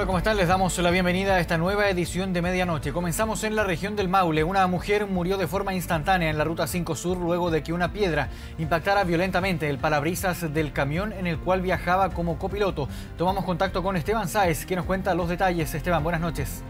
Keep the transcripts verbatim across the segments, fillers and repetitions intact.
Hola, ¿cómo están? Les damos la bienvenida a esta nueva edición de Medianoche. Comenzamos en la región del Maule. Una mujer murió de forma instantánea en la Ruta cinco Sur luego de que una piedra impactara violentamente el parabrisas del camión en el cual viajaba como copiloto. Tomamos contacto con Esteban Sáez, que nos cuenta los detalles. Esteban, buenas noches.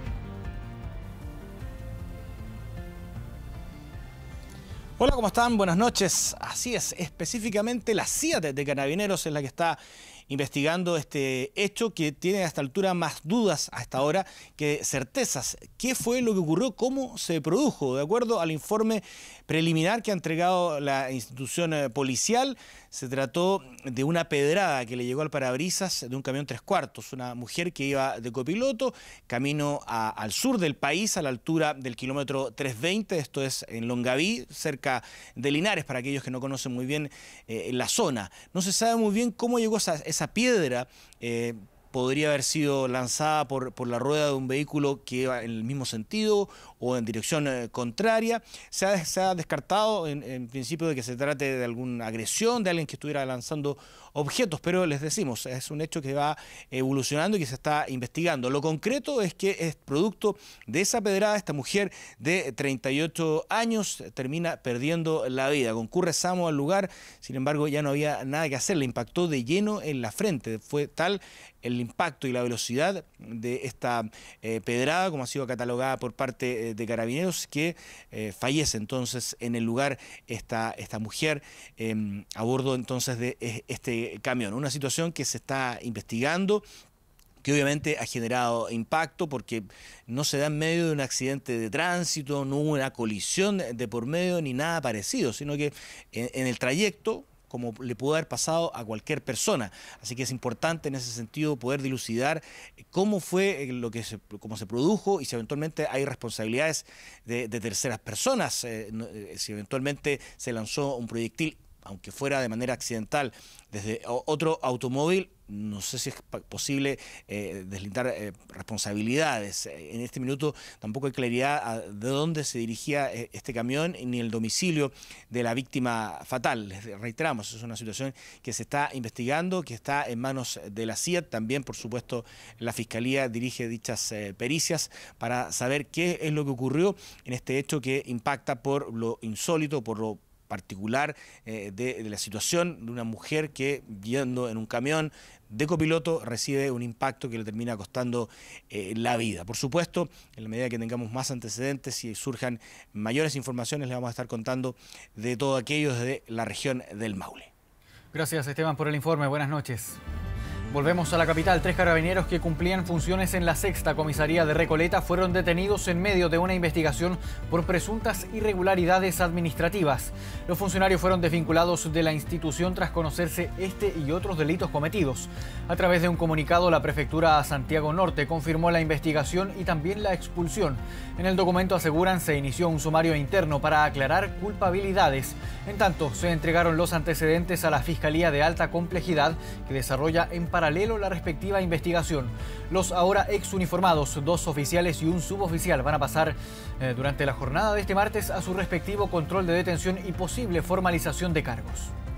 Hola, ¿cómo están? Buenas noches. Así es, específicamente la C I A de Carabineros es la que está investigando este hecho que tiene a esta altura más dudas hasta ahora que certezas. ¿Qué fue lo que ocurrió? ¿Cómo se produjo? De acuerdo al informe preliminar que ha entregado la institución policial, se trató de una pedrada que le llegó al parabrisas de un camión tres cuartos. Una mujer que iba de copiloto camino a, al sur del país, a la altura del kilómetro trescientos veinte, esto es en Longaví, cerca de Linares, para aquellos que no conocen muy bien eh, la zona. No se sabe muy bien cómo llegó esa, esa piedra. eh, podría haber sido lanzada por, por la rueda de un vehículo que iba en el mismo sentido o en dirección eh, contraria. Se ha, se ha descartado en, en principio de que se trate de alguna agresión, de alguien que estuviera lanzando objetos, pero les decimos, es un hecho que va evolucionando y que se está investigando. Lo concreto es que es producto de esa pedrada. Esta mujer de treinta y ocho años termina perdiendo la vida. Concurre SAMU al lugar, sin embargo ya no había nada que hacer, le impactó de lleno en la frente. Fue tal el impacto y la velocidad de esta eh, pedrada, como ha sido catalogada por parte eh, de Carabineros, que eh, fallece entonces en el lugar esta, esta mujer eh, a bordo entonces de eh, este camión. Una situación que se está investigando, que obviamente ha generado impacto porque no se da en medio de un accidente de tránsito, no hubo una colisión de por medio ni nada parecido, sino que en, en el trayecto, como le pudo haber pasado a cualquier persona. Así que es importante en ese sentido poder dilucidar cómo fue lo que se, cómo se produjo y si eventualmente hay responsabilidades de, de terceras personas, eh, si eventualmente se lanzó un proyectil, aunque fuera de manera accidental, desde otro automóvil. No sé si es posible eh, deslindar eh, responsabilidades. En este minuto tampoco hay claridad de dónde se dirigía eh, este camión ni el domicilio de la víctima fatal. Les reiteramos, es una situación que se está investigando, que está en manos de la C I A. También, por supuesto, la Fiscalía dirige dichas eh, pericias para saber qué es lo que ocurrió en este hecho que impacta por lo insólito, por lo particular eh, de, de la situación de una mujer que, yendo en un camión de copiloto, recibe un impacto que le termina costando eh, la vida. Por supuesto, en la medida que tengamos más antecedentes y surjan mayores informaciones, les vamos a estar contando de todo aquello desde la región del Maule. Gracias, Esteban, por el informe. Buenas noches. Volvemos a la capital. Tres carabineros que cumplían funciones en la sexta comisaría de Recoleta fueron detenidos en medio de una investigación por presuntas irregularidades administrativas. Los funcionarios fueron desvinculados de la institución tras conocerse este y otros delitos cometidos. A través de un comunicado, la prefectura Santiago Norte confirmó la investigación y también la expulsión. En el documento aseguran se inició un sumario interno para aclarar culpabilidades. En tanto, se entregaron los antecedentes a la Fiscalía de Alta Complejidad, que desarrolla en paralelo la respectiva investigación. Los ahora ex uniformados, dos oficiales y un suboficial, van a pasar eh, durante la jornada de este martes a su respectivo control de detención y posible formalización de cargos.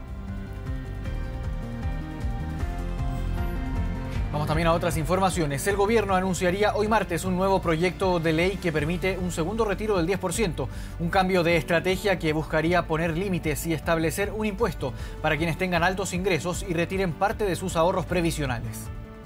Vamos también a otras informaciones. El gobierno anunciaría hoy martes un nuevo proyecto de ley que permite un segundo retiro del diez por ciento, un cambio de estrategia que buscaría poner límites y establecer un impuesto para quienes tengan altos ingresos y retiren parte de sus ahorros previsionales.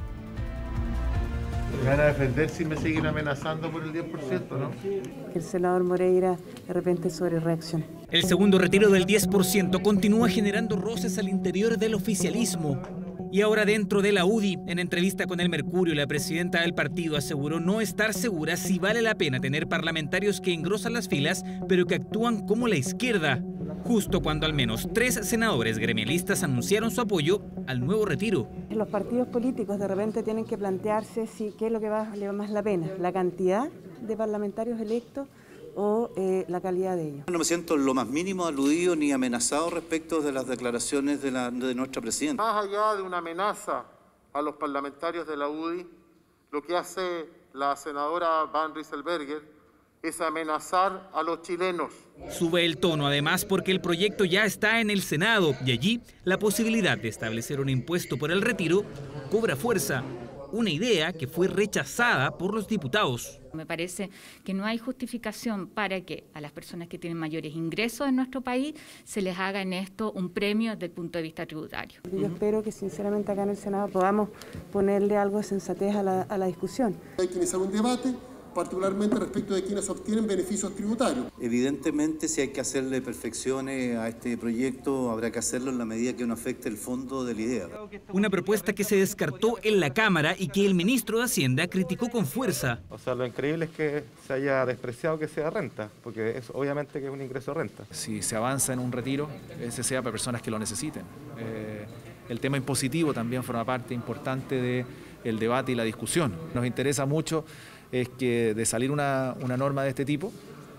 Me van a defender si me siguen amenazando por el diez por ciento, ¿no? El senador Moreira de repente sobre reacciona. El segundo retiro del diez por ciento continúa generando roces al interior del oficialismo. Y ahora dentro de la U D I, en entrevista con El Mercurio, la presidenta del partido aseguró no estar segura si vale la pena tener parlamentarios que engrosan las filas, pero que actúan como la izquierda, justo cuando al menos tres senadores gremialistas anunciaron su apoyo al nuevo retiro. Los partidos políticos de repente tienen que plantearse si qué es lo que vale más la pena, la cantidad de parlamentarios electos o eh, la calidad de ellos. No me siento lo más mínimo aludido ni amenazado respecto de las declaraciones de, la, de nuestra presidenta. Más allá de una amenaza a los parlamentarios de la U D I, lo que hace la senadora Van Rieselberger es amenazar a los chilenos. Sube el tono además porque el proyecto ya está en el Senado y allí la posibilidad de establecer un impuesto por el retiro cobra fuerza. una idea que fue rechazada por los diputados. Me parece que no hay justificación para que a las personas que tienen mayores ingresos en nuestro país se les haga en esto un premio desde el punto de vista tributario. Yo espero que sinceramente acá en el Senado podamos ponerle algo de sensatez a la, a la discusión. Hay que iniciar un debate, particularmente respecto de quienes obtienen beneficios tributarios. Evidentemente, si hay que hacerle perfecciones a este proyecto, habrá que hacerlo en la medida que no afecte el fondo de la idea. Una propuesta que se descartó en la Cámara y que el ministro de Hacienda criticó con fuerza. O sea, lo increíble es que se haya despreciado que sea renta, porque es obviamente que es un ingreso de renta. Si se avanza en un retiro, ese sea para personas que lo necesiten. Eh, el tema impositivo también forma parte importante del debate y la discusión. Nos interesa mucho es que de salir una, una norma de este tipo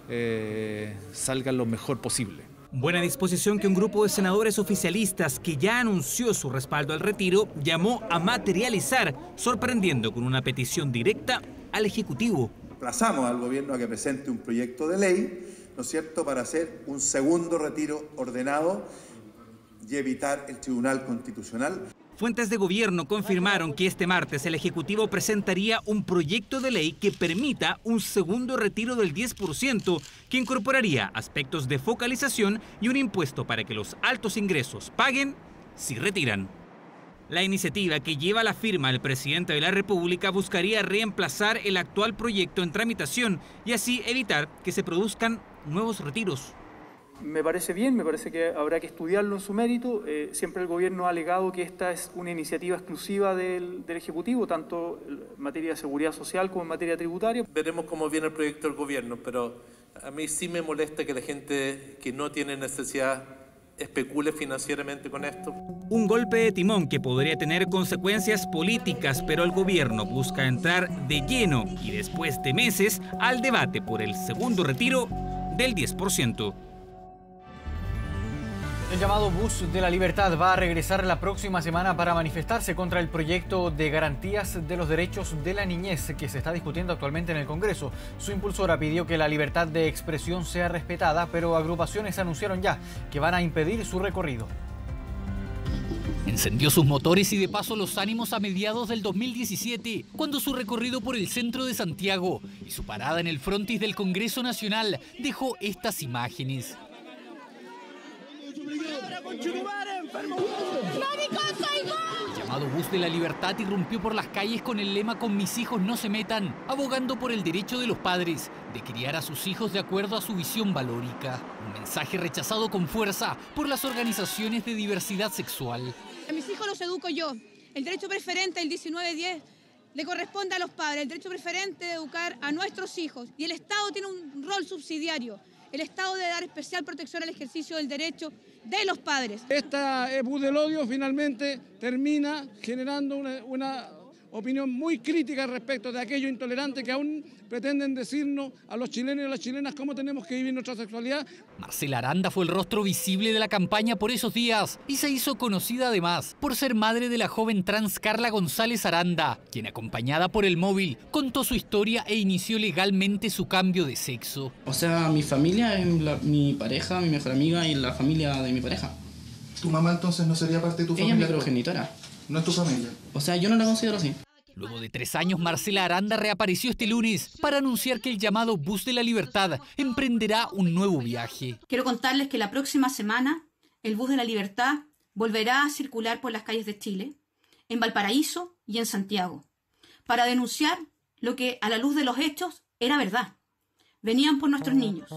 eh, salga lo mejor posible. Buena disposición que un grupo de senadores oficialistas que ya anunció su respaldo al retiro llamó a materializar, sorprendiendo con una petición directa al Ejecutivo. Aplazamos al gobierno a que presente un proyecto de ley, ¿no es cierto?, para hacer un segundo retiro ordenado y evitar el Tribunal Constitucional. Fuentes de gobierno confirmaron que este martes el Ejecutivo presentaría un proyecto de ley que permita un segundo retiro del diez por ciento, que incorporaría aspectos de focalización y un impuesto para que los altos ingresos paguen si retiran. La iniciativa, que lleva la firma del presidente de la República, buscaría reemplazar el actual proyecto en tramitación y así evitar que se produzcan nuevos retiros. Me parece bien, me parece que habrá que estudiarlo en su mérito. Eh, siempre el gobierno ha alegado que esta es una iniciativa exclusiva del, del Ejecutivo, tanto en materia de seguridad social como en materia tributaria. Veremos cómo viene el proyecto del gobierno, pero a mí sí me molesta que la gente que no tiene necesidad especule financieramente con esto. Un golpe de timón que podría tener consecuencias políticas, pero el gobierno busca entrar de lleno y después de meses al debate por el segundo retiro del diez por ciento. El llamado Bus de la Libertad va a regresar la próxima semana para manifestarse contra el proyecto de garantías de los derechos de la niñez que se está discutiendo actualmente en el Congreso. Su impulsora pidió que la libertad de expresión sea respetada, pero agrupaciones anunciaron ya que van a impedir su recorrido. Encendió sus motores y de paso los ánimos a mediados del dos mil diecisiete, cuando su recorrido por el centro de Santiago y su parada en el frontis del Congreso Nacional dejó estas imágenes. El llamado Bus de la Libertad irrumpió por las calles con el lema "Con mis hijos no se metan", abogando por el derecho de los padres de criar a sus hijos de acuerdo a su visión valórica. Un mensaje rechazado con fuerza por las organizaciones de diversidad sexual. A mis hijos los educo yo. El derecho preferente, el diecinueve diez, le corresponde a los padres. El derecho preferente de educar a nuestros hijos. Y el Estado tiene un rol subsidiario. El Estado debe dar especial protección al ejercicio del derecho de los padres. Esta Bus del Odio finalmente termina generando una, una opinión muy crítica respecto de aquello intolerante que aún pretenden decirnos a los chilenos y a las chilenas cómo tenemos que vivir nuestra sexualidad. Marcela Aranda fue el rostro visible de la campaña por esos días y se hizo conocida además por ser madre de la joven trans Carla González Aranda, quien, acompañada por el móvil, contó su historia e inició legalmente su cambio de sexo. O sea, mi familia es la, mi pareja, mi mejor amiga y la familia de mi pareja. ¿Tu mamá entonces no sería parte de tu familia? Ella es mi progenitora. ¿No es tu familia? O sea, yo no la considero así. Luego de tres años, Marcela Aranda reapareció este lunes para anunciar que el llamado Bus de la Libertad emprenderá un nuevo viaje. Quiero contarles que la próxima semana el Bus de la Libertad volverá a circular por las calles de Chile, en Valparaíso y en Santiago, para denunciar lo que a la luz de los hechos era verdad. Venían por nuestros niños.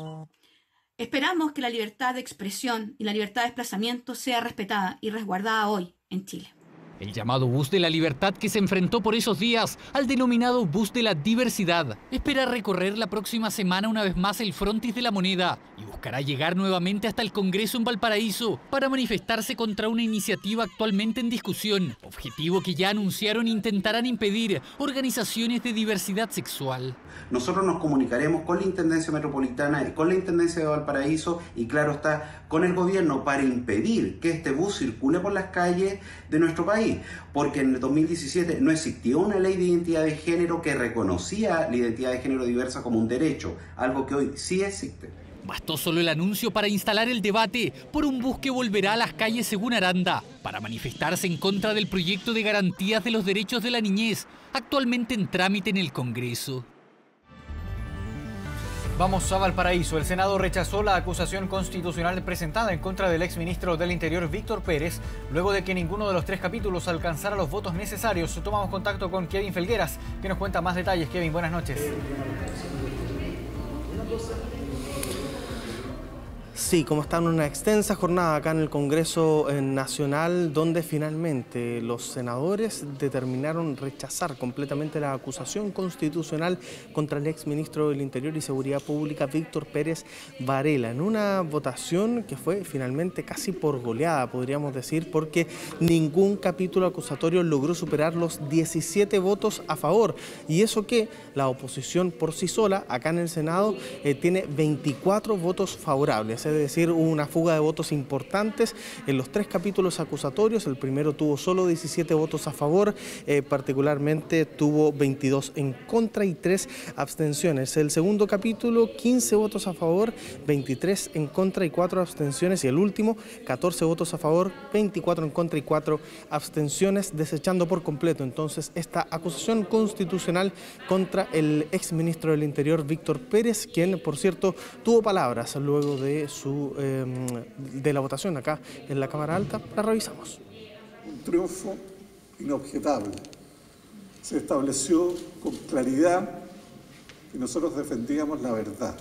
Esperamos que la libertad de expresión y la libertad de desplazamiento sea respetada y resguardada hoy en Chile. El llamado Bus de la Libertad, que se enfrentó por esos días al denominado Bus de la Diversidad, espera recorrer la próxima semana una vez más el frontis de la Moneda y buscará llegar nuevamente hasta el Congreso en Valparaíso para manifestarse contra una iniciativa actualmente en discusión, objetivo que ya anunciaron intentarán impedir organizaciones de diversidad sexual. Nosotros nos comunicaremos con la Intendencia Metropolitana y con la Intendencia de Valparaíso y, claro está, con el gobierno para impedir que este bus circule por las calles de nuestro país, porque en el dos mil diecisiete no existió una ley de identidad de género que reconocía la identidad de género diversa como un derecho, algo que hoy sí existe. Bastó solo el anuncio para instalar el debate por un bus que volverá a las calles según Aranda para manifestarse en contra del proyecto de garantías de los derechos de la niñez, actualmente en trámite en el Congreso. Vamos a Valparaíso. El Senado rechazó la acusación constitucional presentada en contra del exministro del Interior, Víctor Pérez, luego de que ninguno de los tres capítulos alcanzara los votos necesarios. Tomamos contacto con Kevin Felgueras, que nos cuenta más detalles. Kevin, buenas noches. Sí, como está en una extensa jornada acá en el Congreso Nacional, donde finalmente los senadores determinaron rechazar completamente la acusación constitucional contra el exministro del Interior y Seguridad Pública, Víctor Pérez Varela, en una votación que fue finalmente casi por goleada, podríamos decir, porque ningún capítulo acusatorio logró superar los diecisiete votos a favor. Y eso que la oposición por sí sola, acá en el Senado, eh, tiene veinticuatro votos favorables. Es decir, hubo una fuga de votos importantes en los tres capítulos acusatorios. El primero tuvo solo diecisiete votos a favor, eh, particularmente tuvo veintidós en contra y tres abstenciones. El segundo capítulo, quince votos a favor, veintitrés en contra y cuatro abstenciones. Y el último, catorce votos a favor, veinticuatro en contra y cuatro abstenciones, desechando por completo entonces esta acusación constitucional contra el exministro del Interior, Víctor Pérez, quien, por cierto, tuvo palabras luego de su eh, de la votación acá en la Cámara Alta. La revisamos. Un triunfo inobjetable. Se estableció con claridad que nosotros defendíamos la verdad,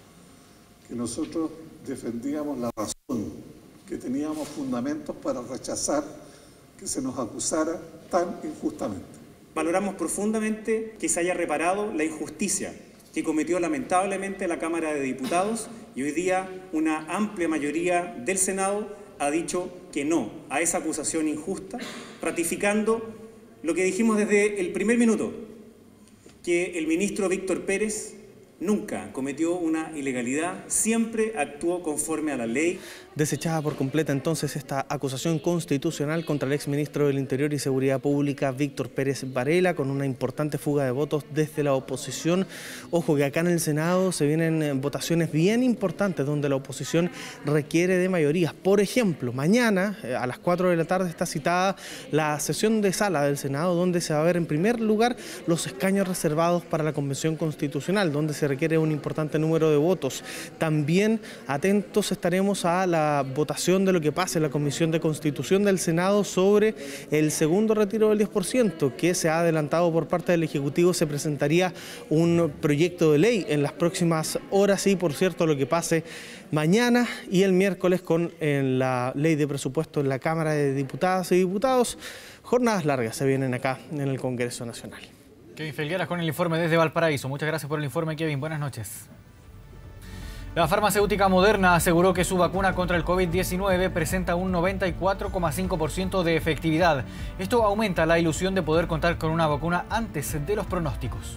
que nosotros defendíamos la razón, que teníamos fundamentos para rechazar que se nos acusara tan injustamente. Valoramos profundamente que se haya reparado la injusticia que cometió lamentablemente la Cámara de Diputados, y hoy día una amplia mayoría del Senado ha dicho que no a esa acusación injusta, ratificando lo que dijimos desde el primer minuto, que el ministro Víctor Pérez nunca cometió una ilegalidad, siempre actuó conforme a la ley. Desechada por completa entonces esta acusación constitucional contra el exministro del Interior y Seguridad Pública, Víctor Pérez Varela, con una importante fuga de votos desde la oposición. Ojo que acá en el Senado se vienen votaciones bien importantes donde la oposición requiere de mayorías. Por ejemplo, mañana a las cuatro de la tarde está citada la sesión de sala del Senado, donde se va a ver en primer lugar los escaños reservados para la Convención Constitucional, donde se requiere un importante número de votos. También atentos estaremos a la votación de lo que pase en la Comisión de Constitución del Senado sobre el segundo retiro del diez por ciento, que se ha adelantado por parte del Ejecutivo. Se presentaría un proyecto de ley en las próximas horas y, por cierto, lo que pase mañana y el miércoles con en la ley de presupuesto en la Cámara de Diputadas y Diputados. Jornadas largas se vienen acá en el Congreso Nacional. Kevin Felgueras con el informe desde Valparaíso. Muchas gracias por el informe, Kevin. Buenas noches. La farmacéutica Moderna aseguró que su vacuna contra el COVID diecinueve presenta un noventa y cuatro coma cinco por ciento de efectividad. Esto aumenta la ilusión de poder contar con una vacuna antes de los pronósticos.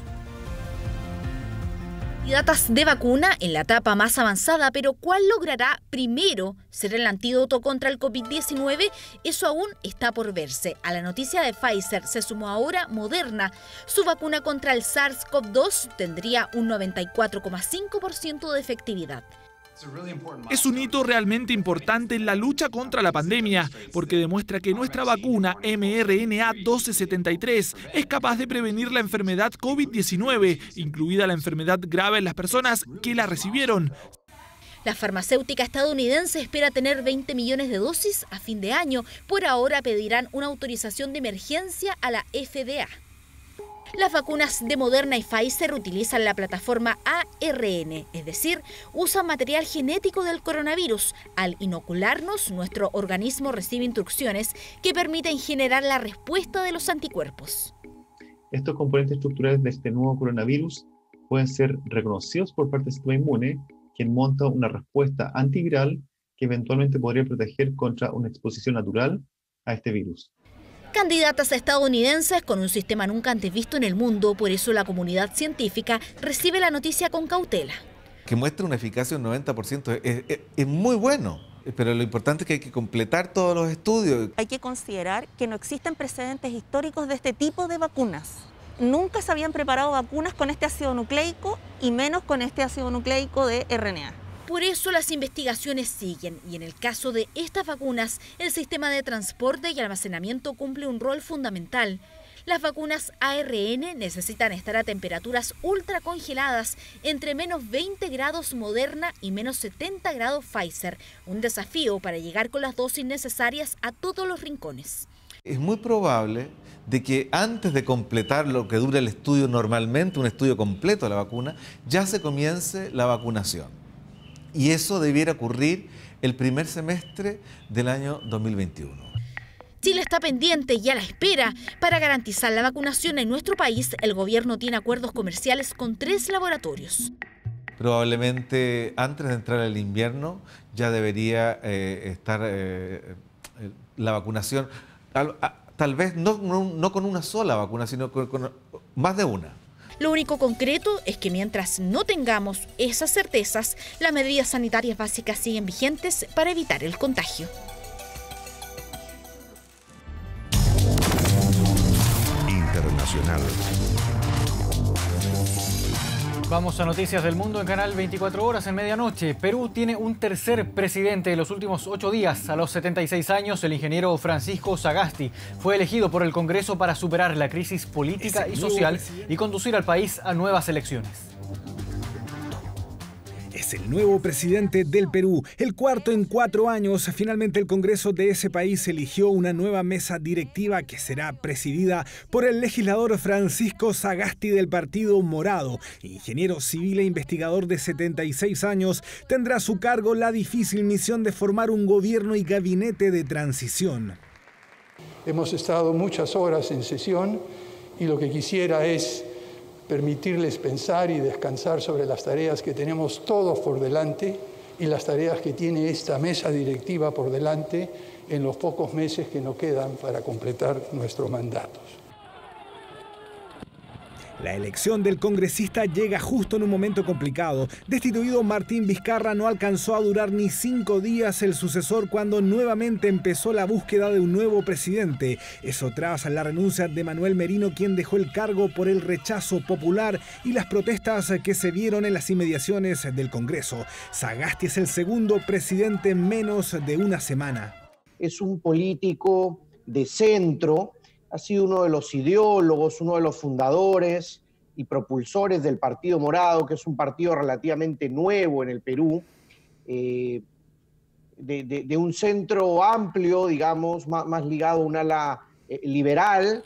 Candidatas de vacuna en la etapa más avanzada, pero ¿cuál logrará primero ser el antídoto contra el COVID diecinueve? Eso aún está por verse. A la noticia de Pfizer se sumó ahora Moderna. Su vacuna contra el SARS CoV dos tendría un noventa y cuatro coma cinco por ciento de efectividad. Es un hito realmente importante en la lucha contra la pandemia, porque demuestra que nuestra vacuna eme erre ene a doce setenta y tres es capaz de prevenir la enfermedad COVID diecinueve, incluida la enfermedad grave en las personas que la recibieron. La farmacéutica estadounidense espera tener veinte millones de dosis a fin de año. Por ahora pedirán una autorización de emergencia a la efe de a. Las vacunas de Moderna y Pfizer utilizan la plataforma a erre ene, es decir, usan material genético del coronavirus. Al inocularnos, nuestro organismo recibe instrucciones que permiten generar la respuesta de los anticuerpos. Estos componentes estructurales de este nuevo coronavirus pueden ser reconocidos por parte del sistema inmune, quien monta una respuesta antiviral que eventualmente podría proteger contra una exposición natural a este virus. Candidatas estadounidenses con un sistema nunca antes visto en el mundo, por eso la comunidad científica recibe la noticia con cautela. Que muestre una eficacia de un noventa por ciento es, es, es muy bueno, pero lo importante es que hay que completar todos los estudios. Hay que considerar que no existen precedentes históricos de este tipo de vacunas. Nunca se habían preparado vacunas con este ácido nucleico y menos con este ácido nucleico de erre ene a. Por eso las investigaciones siguen y en el caso de estas vacunas, el sistema de transporte y almacenamiento cumple un rol fundamental. Las vacunas A R N necesitan estar a temperaturas ultracongeladas, entre menos veinte grados Moderna y menos setenta grados Pfizer, un desafío para llegar con las dosis necesarias a todos los rincones. Es muy probable de que antes de completar lo que dura el estudio normalmente, un estudio completo de la vacuna, ya se comience la vacunación. Y eso debiera ocurrir el primer semestre del año dos mil veintiuno. Chile está pendiente y a la espera. Para garantizar la vacunación en nuestro país, el gobierno tiene acuerdos comerciales con tres laboratorios. Probablemente antes de entrar el invierno ya debería eh, estar eh, la vacunación, tal, tal vez no, no, no con una sola vacuna, sino con, con más de una. Lo único concreto es que mientras no tengamos esas certezas, las medidas sanitarias básicas siguen vigentes para evitar el contagio. Internacional. Vamos a Noticias del Mundo en Canal veinticuatro horas en medianoche. Perú tiene un tercer presidente en los últimos ocho días. A los setenta y seis años, el ingeniero Francisco Sagasti fue elegido por el Congreso para superar la crisis política y social y conducir al país a nuevas elecciones. Es el nuevo presidente del Perú, el cuarto en cuatro años. Finalmente el Congreso de ese país eligió una nueva mesa directiva que será presidida por el legislador Francisco Sagasti del Partido Morado. Ingeniero civil e investigador de setenta y seis años, tendrá a su cargo la difícil misión de formar un gobierno y gabinete de transición. Hemos estado muchas horas en sesión y lo que quisiera es permitirles pensar y descansar sobre las tareas que tenemos todos por delante y las tareas que tiene esta mesa directiva por delante en los pocos meses que nos quedan para completar nuestros mandatos. La elección del congresista llega justo en un momento complicado. Destituido Martín Vizcarra, no alcanzó a durar ni cinco días el sucesor cuando nuevamente empezó la búsqueda de un nuevo presidente. Eso tras la renuncia de Manuel Merino, quien dejó el cargo por el rechazo popular y las protestas que se vieron en las inmediaciones del Congreso. Sagasti es el segundo presidente en menos de una semana. Es un político de centro. Ha sido uno de los ideólogos, uno de los fundadores y propulsores del Partido Morado, que es un partido relativamente nuevo en el Perú, eh, de, de, de un centro amplio, digamos, más, más ligado a un ala eh, liberal.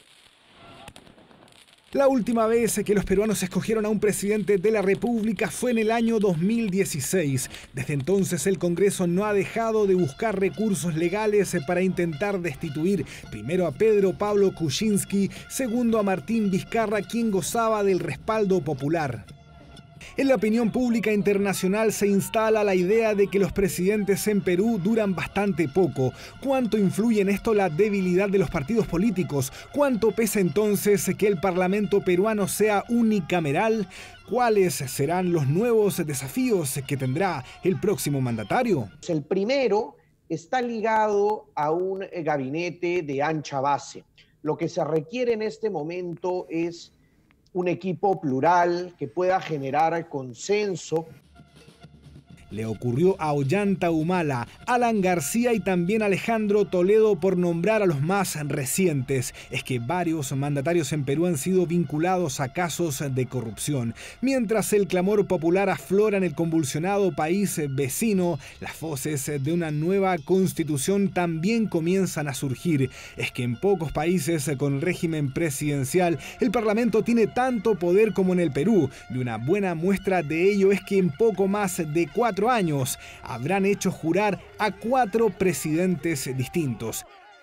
La última vez que los peruanos escogieron a un presidente de la República fue en el año dos mil dieciséis. Desde entonces el Congreso no ha dejado de buscar recursos legales para intentar destituir primero a Pedro Pablo Kuczynski, segundo a Martín Vizcarra, quien gozaba del respaldo popular. En la opinión pública internacional se instala la idea de que los presidentes en Perú duran bastante poco. ¿Cuánto influye en esto la debilidad de los partidos políticos? ¿Cuánto pesa entonces que el Parlamento peruano sea unicameral? ¿Cuáles serán los nuevos desafíos que tendrá el próximo mandatario? El primero está ligado a un gabinete de ancha base. Lo que se requiere en este momento es un equipo plural que pueda generar consenso. Le ocurrió a Ollanta Humala, Alan García y también Alejandro Toledo, por nombrar a los más recientes. Es que varios mandatarios en Perú han sido vinculados a casos de corrupción. Mientras el clamor popular aflora en el convulsionado país vecino, las voces de una nueva constitución también comienzan a surgir. Es que en pocos países con el régimen presidencial, el Parlamento tiene tanto poder como en el Perú. Y una buena muestra de ello es que en poco más de cuatro años habrán hecho jurar a cuatro presidentes distintos.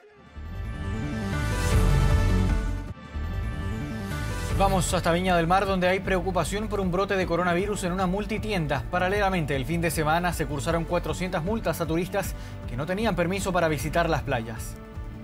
Vamos hasta Viña del Mar, donde hay preocupación por un brote de coronavirus en una multitienda. Paralelamente, el fin de semana se cursaron cuatrocientas multas a turistas que no tenían permiso para visitar las playas.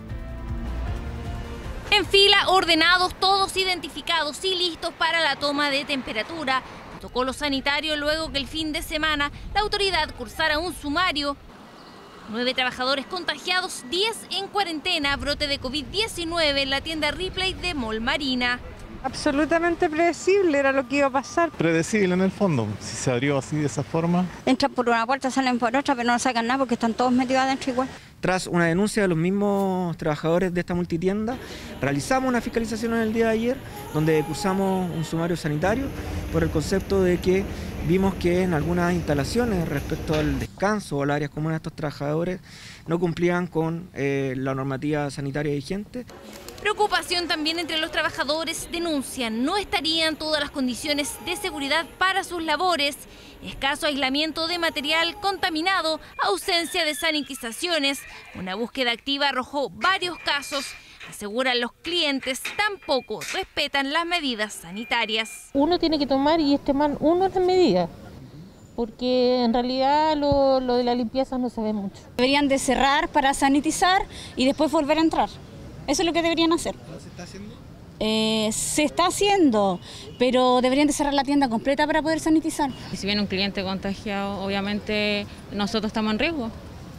En fila, ordenados, todos identificados y listos para la toma de temperatura. Protocolo sanitario luego que el fin de semana la autoridad cursara un sumario. Nueve trabajadores contagiados, diez en cuarentena, brote de COVID diecinueve en la tienda Ripley de Mall Marina. Absolutamente predecible, era lo que iba a pasar. Predecible en el fondo, si se abrió así de esa forma. Entran por una puerta, salen por otra, pero no sacan nada porque están todos metidos adentro igual. Tras una denuncia de los mismos trabajadores de esta multitienda, realizamos una fiscalización en el día de ayer, donde cursamos un sumario sanitario por el concepto de que vimos que en algunas instalaciones respecto al descanso o las áreas comunes de estos trabajadores no cumplían con eh, la normativa sanitaria vigente. Preocupación también entre los trabajadores, denuncian no estarían todas las condiciones de seguridad para sus labores, escaso aislamiento de material contaminado, ausencia de sanitizaciones. Una búsqueda activa arrojó varios casos. Aseguran los clientes, tampoco respetan las medidas sanitarias. Uno tiene que tomar y extremar uno las medidas, porque en realidad lo, lo de la limpieza no se ve mucho. Deberían de cerrar para sanitizar y después volver a entrar. Eso es lo que deberían hacer. ¿Se está haciendo? Eh, se está haciendo, pero deberían de cerrar la tienda completa para poder sanitizar. Y si viene un cliente contagiado, obviamente nosotros estamos en riesgo.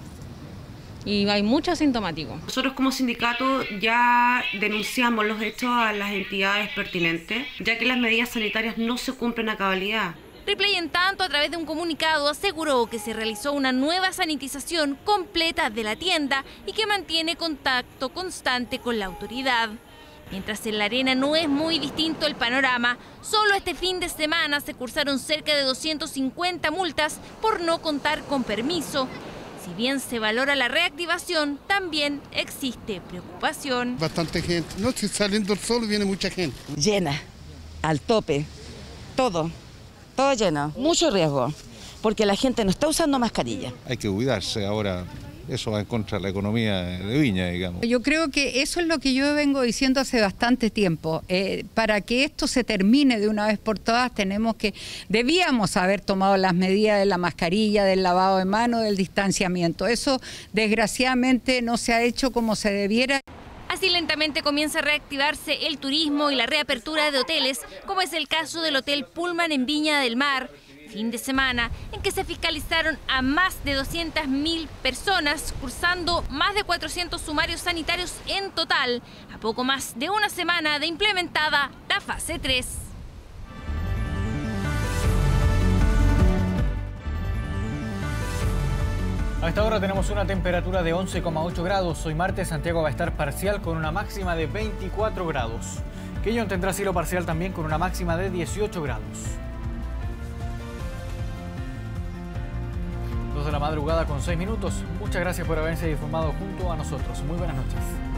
Y hay muchos asintomáticos. Nosotros como sindicato ya denunciamos los hechos a las entidades pertinentes, ya que las medidas sanitarias no se cumplen a cabalidad. Ripley, en tanto, a través de un comunicado aseguró que se realizó una nueva sanitización completa de la tienda y que mantiene contacto constante con la autoridad. Mientras en La Arena no es muy distinto el panorama, solo este fin de semana se cursaron cerca de doscientas cincuenta multas por no contar con permiso. Si bien se valora la reactivación, también existe preocupación. Bastante gente. No, si saliendo el sol viene mucha gente. Llena, al tope, todo, todo lleno. Mucho riesgo, porque la gente no está usando mascarilla. Hay que cuidarse ahora. Eso va en contra de la economía de Viña, digamos. Yo creo que eso es lo que yo vengo diciendo hace bastante tiempo. Eh, para que esto se termine de una vez por todas, tenemos que, debíamos haber tomado las medidas de la mascarilla, del lavado de manos, del distanciamiento. Eso, desgraciadamente, no se ha hecho como se debiera. Así lentamente comienza a reactivarse el turismo y la reapertura de hoteles, como es el caso del Hotel Pullman en Viña del Mar. Fin de semana en que se fiscalizaron a más de doscientas mil personas, cursando más de cuatrocientos sumarios sanitarios en total, a poco más de una semana de implementada la fase tres. A esta hora tenemos una temperatura de once coma ocho grados. Hoy martes Santiago va a estar parcial con una máxima de veinticuatro grados. Quellón tendrá cielo parcial también con una máxima de dieciocho grados. dos de la madrugada con seis minutos. Muchas gracias por haberse informado junto a nosotros. Muy buenas noches.